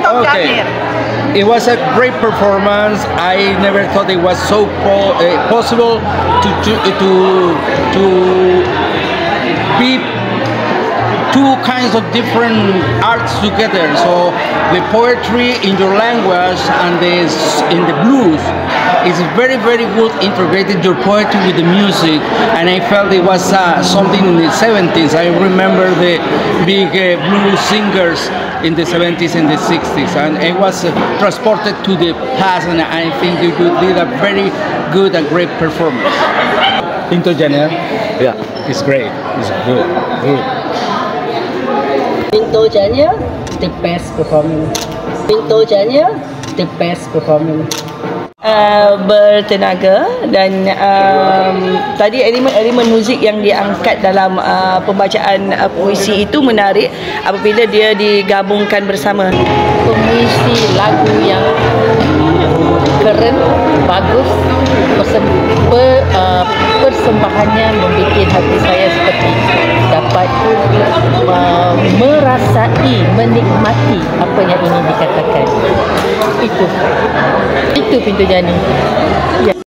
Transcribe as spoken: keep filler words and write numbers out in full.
Okay. It was a great performance. I never thought it was so po uh, possible to to to to be two kinds of different arts together. So the poetry in your language and the in the blues is very very good integrated your poetry with the music, and I felt it was uh, something in the seventies. I remember the big uh, blues singers in the seventies and the sixties, and I was uh, transported to the past, and I think you did a very good and great performance. Pinto Janel, yeah, it's great. It's good, good. Pinto Janel, the best performance. Pinto Janel, the best performance. Uh, bertenaga dan um, tadi elemen-elemen muzik yang diangkat dalam uh, pembacaan uh, puisi itu menarik apabila dia digabungkan bersama. Puisi lagu yang keren, bagus, persen, per, uh, persembahannya membuat hati saya seperti dapat uh, merasai, menikmati apa yang ingin dikatakan. Itu, itu Pintu Janel. Ya.